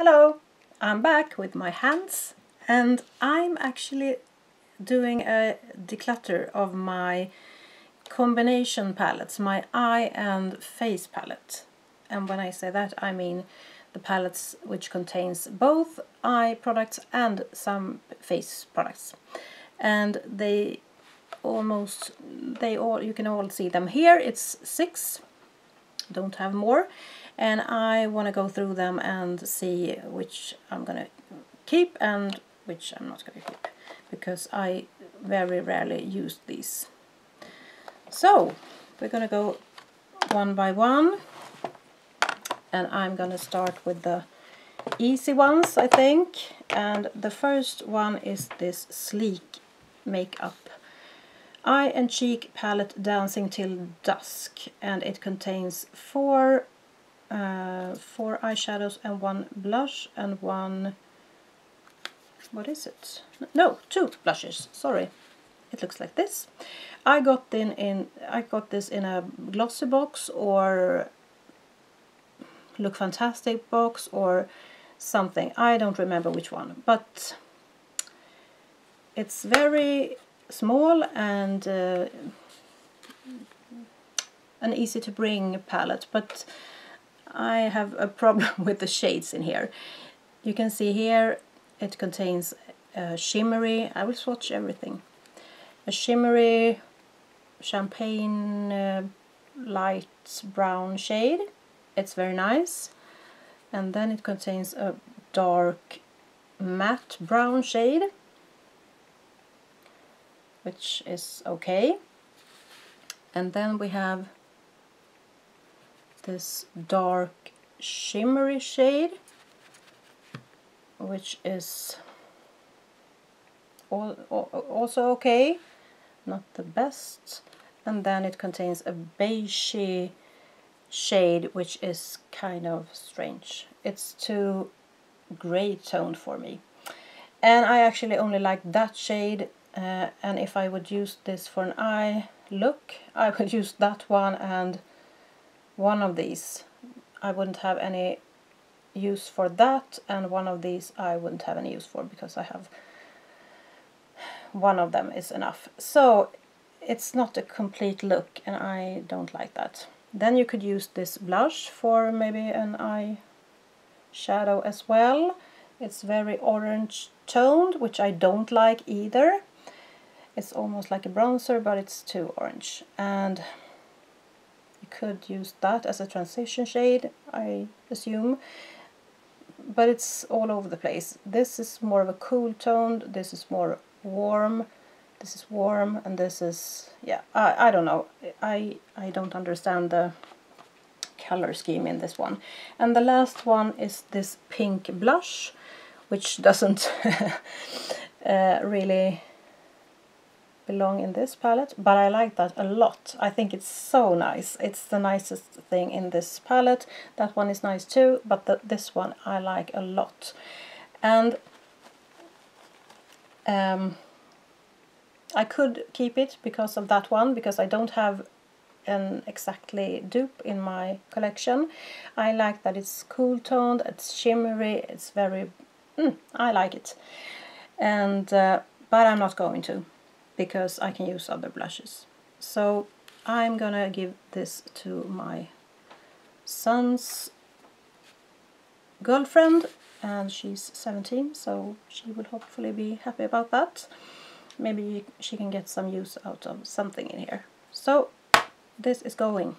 Hello, I'm back with my hands and I'm actually doing a declutter of my combination palettes, my eye and face palette. And when I say that, I mean the palettes which contains both eye products and some face products. And you can all see them here. It's 6, don't have more. And I want to go through them and see which I'm going to keep and which I'm not going to keep, because I very rarely use these. So we're going to go one by one, and I'm going to start with the easy ones, I think. And the first one is this Sleek Makeup Eye and Cheek Palette Dancing Till Dusk, and it contains four eyeshadows and 1 blush and 1, what is it? No, 2 blushes. Sorry, it looks like this. I got this in a glossy box or Look Fantastic box or something. I don't remember which one, but it's very small and an easy to bring palette, but I have a problem with the shades in here. You can see here it contains a shimmery, I will swatch everything, a shimmery champagne light brown shade. It's very nice. And then it contains a dark matte brown shade, which is okay. And then we have this dark shimmery shade, which is also okay, not the best. And then it contains a beigey shade, which is kind of strange. It's too gray toned for me, and I actually only like that shade. And if I would use this for an eye look, I would use that one and one of these. I wouldn't have any use for that, and one of these I wouldn't have any use for, because I have one of them is enough. So it's not a complete look, and I don't like that. Then you could use this blush for maybe an eye shadow as well. It's very orange toned, which I don't like either. It's almost like a bronzer, but it's too orange. And you could use that as a transition shade, I assume. But it's all over the place. This is more of a cool toned, this is more warm, this is warm, and this is, yeah, I don't know. I don't understand the color scheme in this one. And the last one is this pink blush, which doesn't really belong in this palette, but I like that a lot. I think it's so nice. It's the nicest thing in this palette. That one is nice too, but this one I like a lot. And I could keep it because of that one, because I don't have an exactly dupe in my collection. I like that it's cool toned, it's shimmery, it's very I like it. And but I'm not going to, because I can use other blushes. So I'm gonna give this to my son's girlfriend, and she's 17, so she will hopefully be happy about that. Maybe she can get some use out of something in here. So this is going.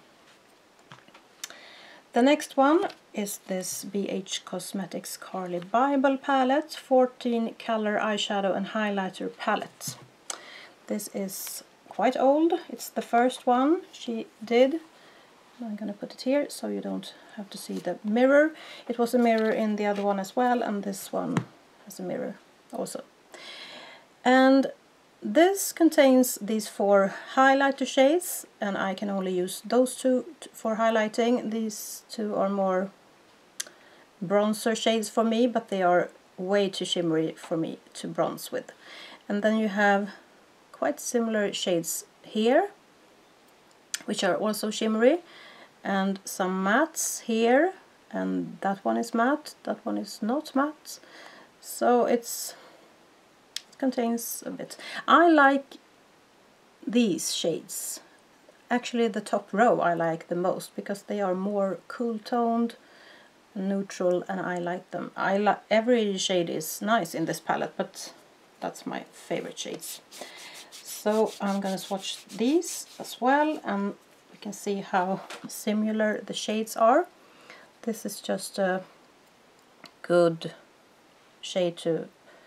The next one is this BH Cosmetics Carly Bible palette, 14 color eyeshadow and highlighter palette. This is quite old. It's the first one she did. I'm gonna put it here so you don't have to see the mirror. It was a mirror in the other one as well, and this one has a mirror also. And this contains these 4 highlighter shades, and I can only use those 2 for highlighting. These 2 are more bronzer shades for me, but they are way too shimmery for me to bronze with. And then you have quite similar shades here, which are also shimmery, and some mattes here, and that one is matte, that one is not matte, so it contains a bit. I like these shades. Actually the top row I like the most because they are more cool toned, neutral, and I like them. Every shade is nice in this palette, but that's my favorite shades. So I'm gonna swatch these as well, and we can see how similar the shades are. This is just a good shade to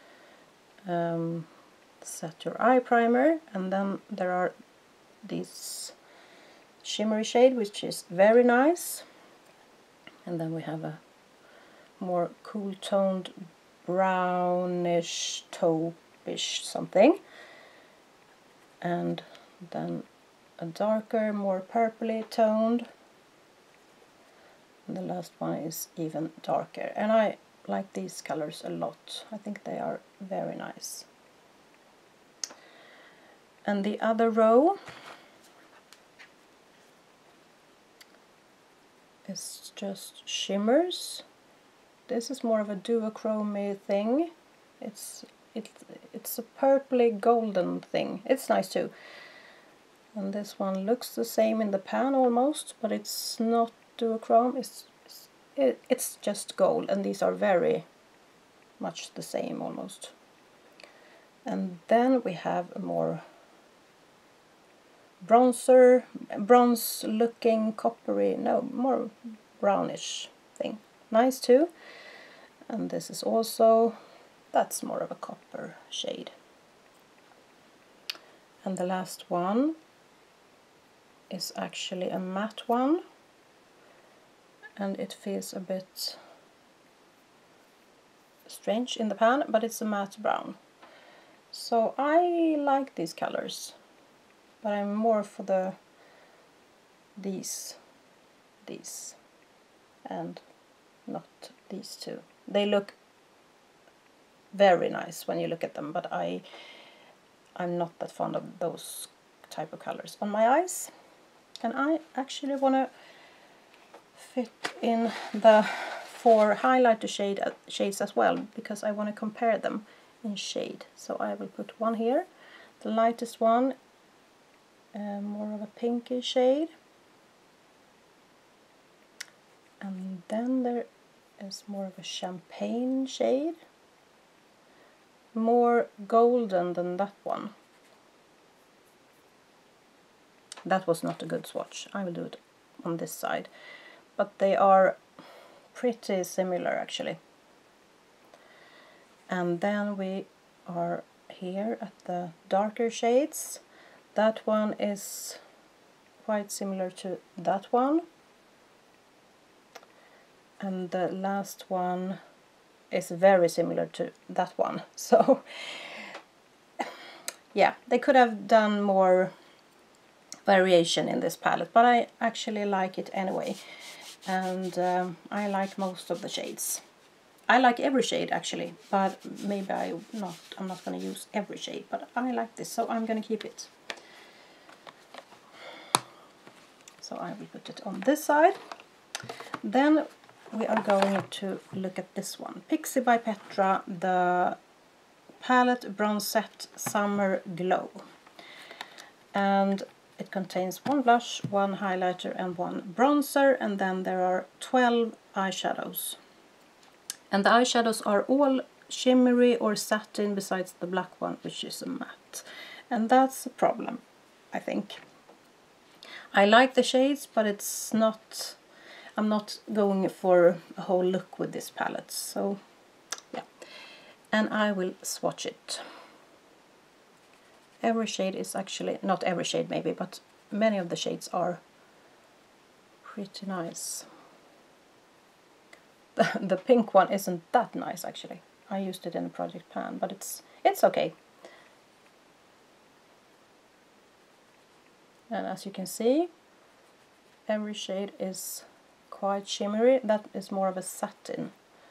set your eye primer, and then there are these shimmery shade which is very nice, and then we have a more cool toned brownish taupe-ish something, and then a darker, more purpley toned, and the last one is even darker, and I like these colors a lot. I think they are very nice. And the other row is just shimmers. This is more of a duochrome thing. It's a purpley golden thing. It's nice too. And this one looks the same in the pan almost, but it's not duochrome. It's just gold, and these are very much the same almost. And then we have a more bronze looking coppery, no, more brownish thing. Nice too. And this is also, that's more of a copper shade. And the last one is actually a matte one, and it feels a bit strange in the pan, but it's a matte brown. So I like these colors, but I'm more for these, and not these two. They look very nice when you look at them, but I'm not that fond of those type of colors on my eyes. And I actually want to fit in the 4 highlighter shades as well, because I want to compare them in shade. So I will put one here, the lightest one, more of a pinky shade, and then there is more of a champagne shade, more golden than that one. That was not a good swatch. I will do it on this side, but they are pretty similar actually. And then we are here at the darker shades. That one is quite similar to that one, and the last one is very similar to that one. So yeah, they could have done more variation in this palette, but I actually like it anyway, and I like most of the shades. I like every shade actually, but maybe I'm not going to use every shade, but I like this, so I'm going to keep it. So I will put it on this side. Then we are going to look at this one, Pixie by Petra, the Palette Bronzette Summer Glow, and it contains 1 blush, 1 highlighter and 1 bronzer, and then there are 12 eyeshadows. And the eyeshadows are all shimmery or satin besides the black one, which is a matte. And that's a problem, I think. I like the shades, but it's not, I'm not going for a whole look with this palette. So yeah, and I will swatch it. Every shade is actually, not every shade maybe, but many of the shades are pretty nice. The pink one isn't that nice actually. I used it in a project pan, but it's okay. And as you can see, every shade is quite shimmery. That is more of a satin.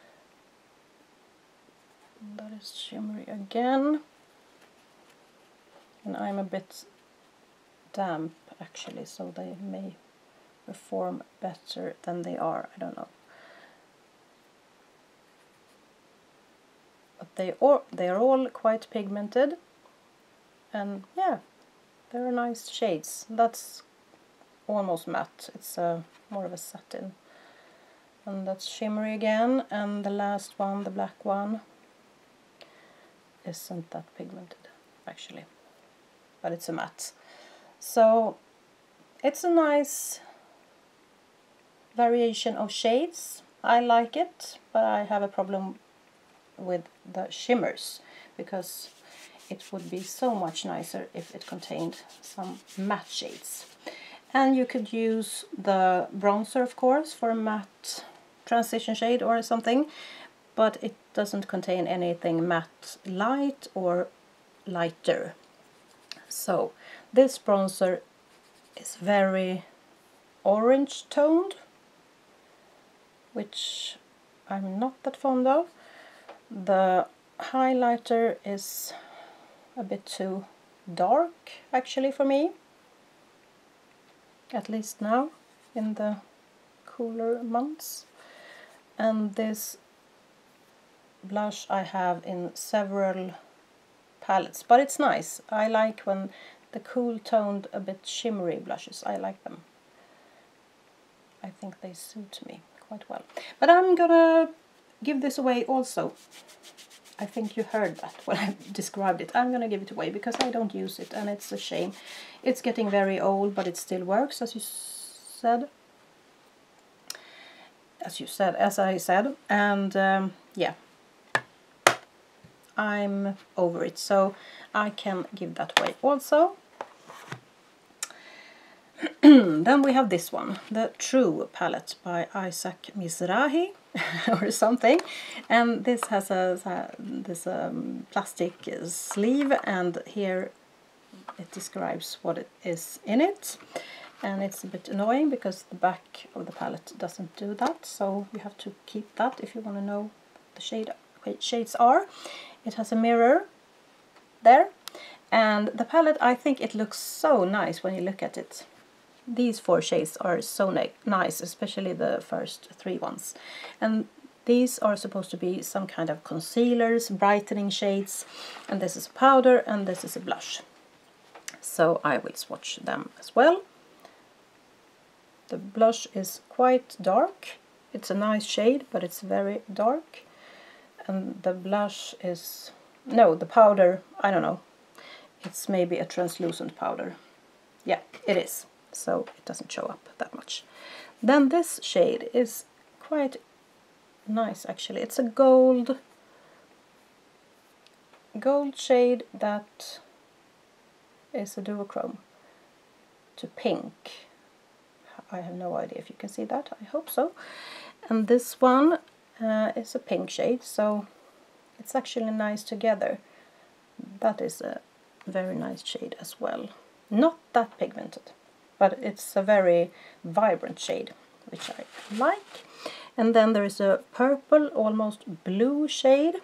That is shimmery again. And I'm a bit damp actually, so they may perform better than they are, I don't know. they're all quite pigmented, and yeah, they're nice shades. That's almost matte. It's more of a satin, and that's shimmery again. And the last one, the black one, isn't that pigmented actually, but it's a matte. So it's a nice variation of shades. I like it, but I have a problem with the shimmers, because it would be so much nicer if it contained some matte shades. And you could use the bronzer, of course, for a matte transition shade or something, but it doesn't contain anything matte light or lighter. So this bronzer is very orange toned, which I'm not that fond of. The highlighter is a bit too dark actually for me, at least now in the cooler months. And this blush I have in several palettes, but it's nice. I like when the cool toned, a bit shimmery blushes, I like them. I think they suit me quite well. But I'm gonna give this away also. I think you heard that when I described it. I'm gonna give it away because I don't use it, and it's a shame. It's getting very old, but it still works, as I said, and yeah, I'm over it, so I can give that away also. Then we have this one, the True palette by Isaac Mizrahi or something, and this has this plastic sleeve, and here it describes what it is in it, and it's a bit annoying because the back of the palette doesn't do that, so you have to keep that if you want to know what the shades are. It has a mirror there, and the palette, I think it looks so nice when you look at it. These 4 shades are so nice, especially the first 3 ones. And these are supposed to be some kind of concealers, brightening shades, and this is a powder and this is a blush. So I will swatch them as well. The blush is quite dark. It's a nice shade, but it's very dark. And the blush is... no, the powder, I don't know. It's maybe a translucent powder. Yeah, it is. So it doesn't show up that much. Then this shade is quite nice actually. It's a gold shade that is a duochrome to pink. I have no idea if you can see that. I hope so. And this one is a pink shade, so it's actually nice together. That is a very nice shade as well. Not that pigmented, but it's a very vibrant shade, which I like. And then there is a purple, almost blue shade.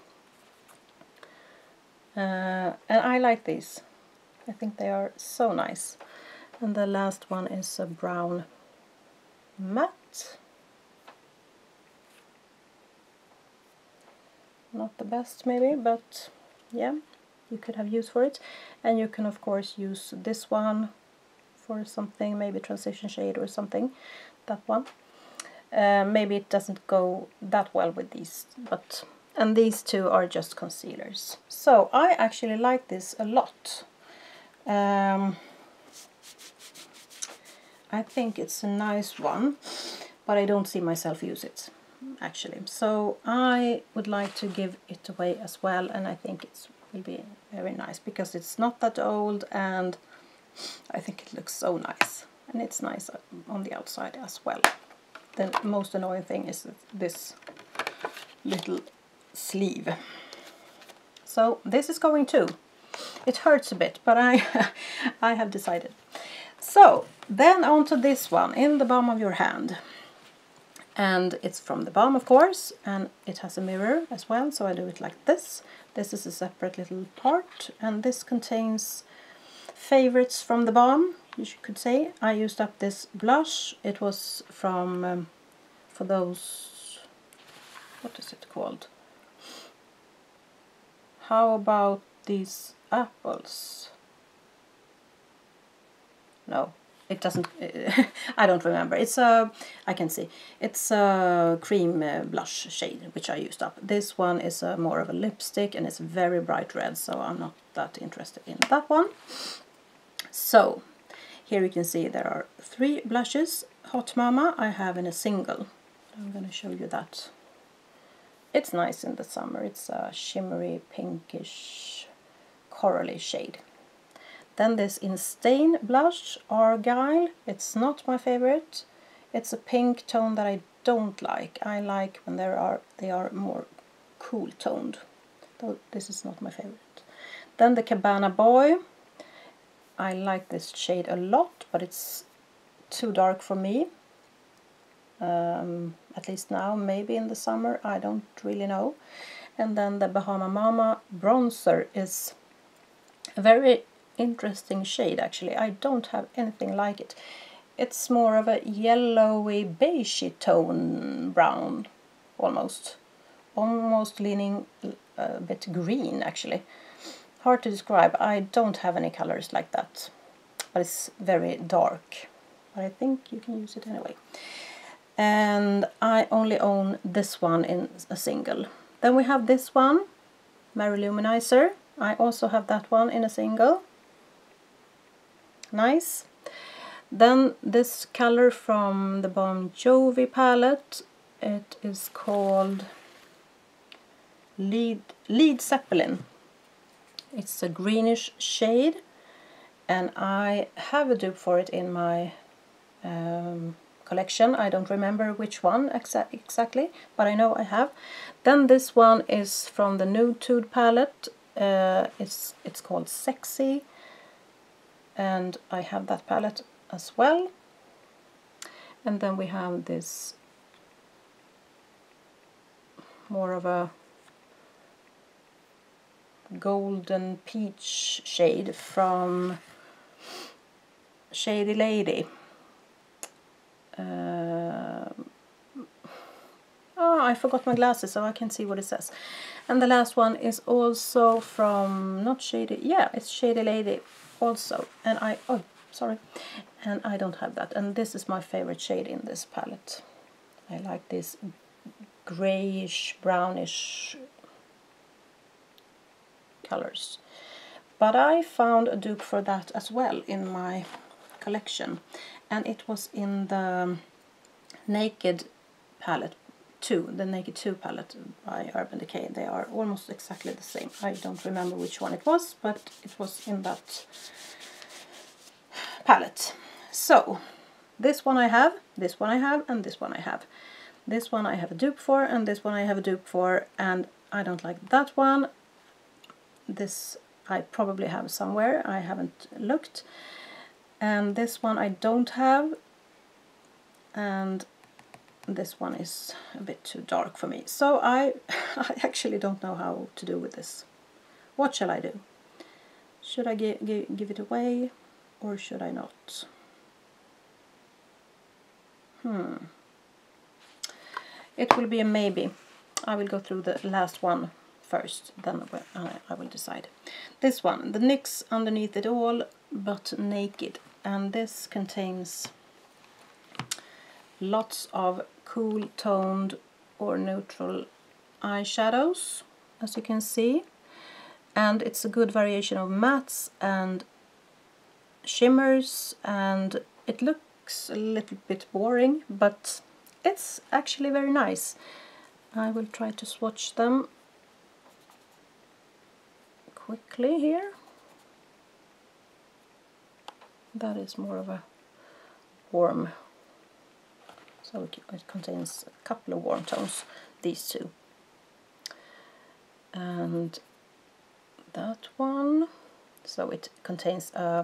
And I like these. I think they are so nice. And the last one is a brown matte. Not the best maybe, but yeah, you could have use for it. And you can of course use this one for something, maybe transition shade or something, that one. Maybe it doesn't go that well with these, but... and these 2 are just concealers. So I actually like this a lot. I think it's a nice one, but I don't see myself use it actually. So I would like to give it away as well, and I think it will be very nice because it's not that old, and I think it looks so nice, and it's nice on the outside as well. The most annoying thing is this little sleeve. So this is going too. It hurts a bit, but I have decided. So then on to this one, in the palm of your hand. And it's from the balm, of course, and it has a mirror as well, so I do it like this. This is a separate little part, and this contains favorites from the balm, you could say. I used up this blush. It was from, for those, what is it called? How about these apples? No, it doesn't. I don't remember. It's a. I can see. It's a cream blush shade which I used up. This one is more of a lipstick and it's very bright red, so I'm not that interested in that one. So here you can see there are 3 blushes. Hot Mama I have in a single. I'm going to show you that. It's nice in the summer. It's a shimmery pinkish corally shade. Then this In Stain blush, Argyle. It's not my favorite. It's a pink tone that I don't like. I like when they are more cool toned. Though this is not my favorite. Then the Cabana Boy. I like this shade a lot, but it's too dark for me. At least now, maybe in the summer, I don't really know. And then the Bahama Mama bronzer is a very interesting shade actually. I don't have anything like it. It's more of a yellowy beigey tone brown, almost leaning a bit green actually. Hard to describe. I don't have any colors like that, but it's very dark. But I think you can use it anyway. And I only own this one in a single. Then we have this one, Mary Luminizer. I also have that one in a single. Nice. Then this color from the Bon Jovi palette. It is called Lead Zeppelin. It's a greenish shade, and I have a dupe for it in my collection. I don't remember which one exactly, but I know I have. Then this one is from the Nude palette. It's called Sexy, and I have that palette as well. And then we have this more of a golden peach shade from Shady Lady. I forgot my glasses, so I can see what it says. And the last one is also from, not Shady, yeah, it's Shady Lady also. And and I don't have that. And this is my favorite shade in this palette. I like this grayish, brownish colors. But I found a dupe for that as well in my collection, and it was in the Naked palette 2, the Naked 2 palette by Urban Decay. They are almost exactly the same. I don't remember which one it was, but it was in that palette. So this one I have, this one I have, and this one I have. This one I have a dupe for, and this one I have a dupe for, and I don't like that one. This I probably have somewhere, I haven't looked. And this one I don't have, and this one is a bit too dark for me. So I actually don't know how to do with this. What shall I do? Should I give it away, or should I not? It will be a maybe. I will go through the last one first, then I will decide. This one, the NYX Underneath It All, but Naked. And this contains lots of cool toned or neutral eyeshadows, as you can see. And it's a good variation of mattes and shimmers, and it looks a little bit boring, but it's actually very nice. I will try to swatch them quickly here. That is more of a warm, so it contains a couple of warm tones, these two. And that one, so it contains a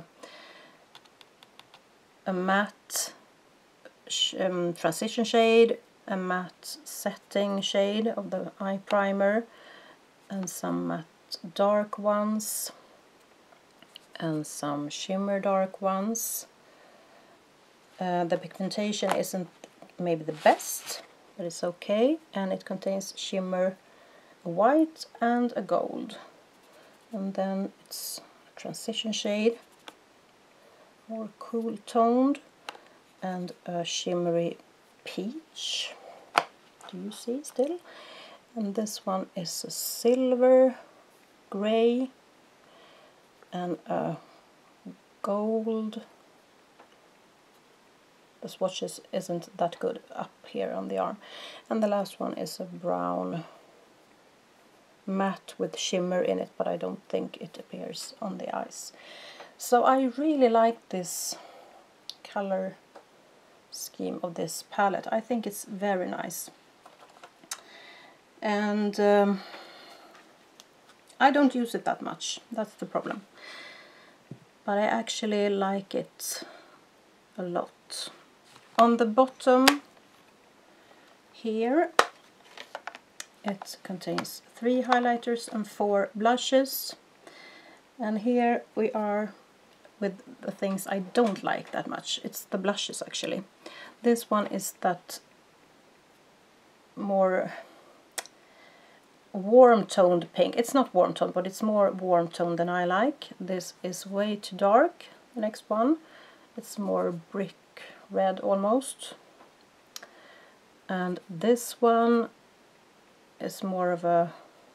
matte transition shade, a matte setting shade of the eye primer, and some matte dark ones, and some shimmer dark ones. The pigmentation isn't maybe the best, but it's okay, and it contains shimmer white and a gold. and then it's a transition shade, more cool toned, and a shimmery peach. Do you see still? And this one is a silver grey and a gold. The swatches isn't that good up here on the arm. And the last one is a brown matte with shimmer in it, but I don't think it appears on the eyes. So I really like this color scheme of this palette. I think it's very nice. And I don't use it that much, that's the problem. But I actually like it a lot. On the bottom here it contains 3 highlighters and 4 blushes. And here we are with the things I don't like that much. It's the blushes actually. This one is that more warm-toned pink. It's not warm-toned, but it's more warm-toned than I like. This is way too dark. The next one, it's more brick red almost. And this one is more of a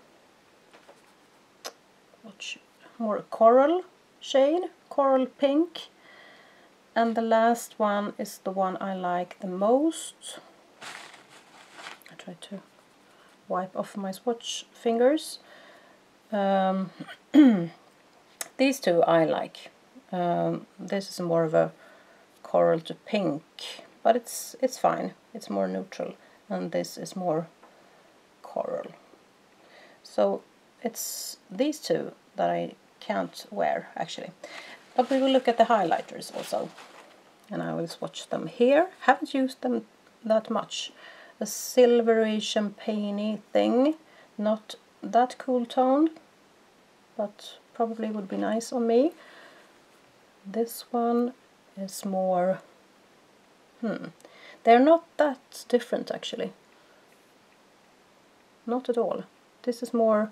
more coral shade, coral pink. And the last one is the one I like the most. I try to wipe off my swatch fingers. These two I like. This is more of a coral to pink, but it's fine. It's more neutral, and this is more coral. So it's these two that I can't wear actually. But we will look at the highlighters also, and I will swatch them here. Haven't used them that much. A silvery champagne-y thing, not that cool toned, but probably would be nice on me. This one is more, they're not that different actually. Not at all. This is more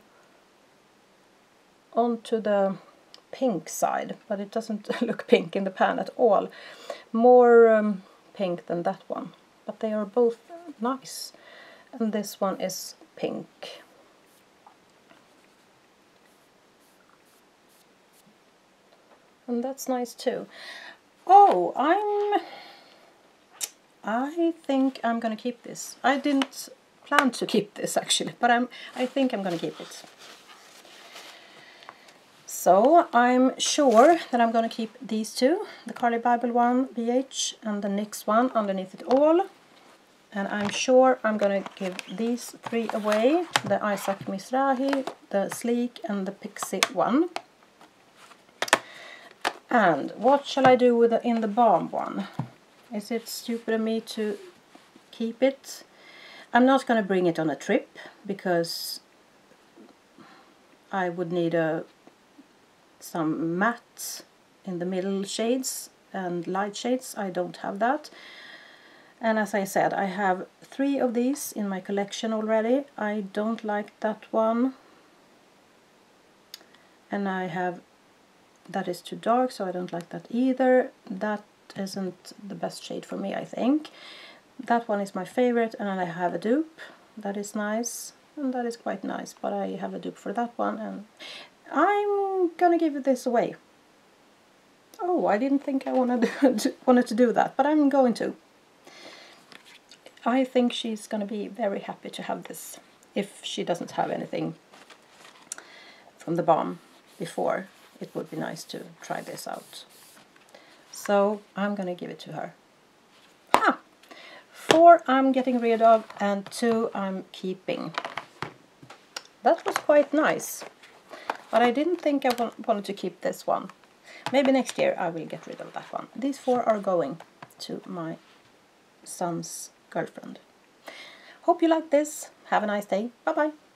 onto the pink side, but it doesn't look pink in the pan at all. More pink than that one, but they are both nice. And this one is pink. And that's nice too. Oh, I think I'm gonna keep this. I didn't plan to keep this actually, but I think I'm gonna keep it. So I'm sure that I'm gonna keep these two, the Carly Bible one, BH, and the NYX one underneath it all. And I'm sure I'm gonna give these 3 away, the Isaac Mizrahi, the Sleek, and the Pixie one. And what shall I do with the In the Balm one? Is it stupid of me to keep it? I'm not gonna bring it on a trip, because I would need some matte in the middle shades and light shades. I don't have that. And as I said, I have 3 of these in my collection already. I don't like that one. And I have, that is too dark, so I don't like that either. That isn't the best shade for me, I think. That one is my favorite, and I have a dupe. That is nice, and that is quite nice, but I have a dupe for that one, and I'm gonna give this away. Oh, I didn't think I wanted to do that, but I'm going to. I think she's going to be very happy to have this, if she doesn't have anything from the balm before. It would be nice to try this out. So I'm going to give it to her. 4 I'm getting rid of, and 2 I'm keeping. That was quite nice, but I didn't think I wanted to keep this one. Maybe next year I will get rid of that one. These 4 are going to my son's girlfriend. Hope you like this. Have a nice day. Bye bye.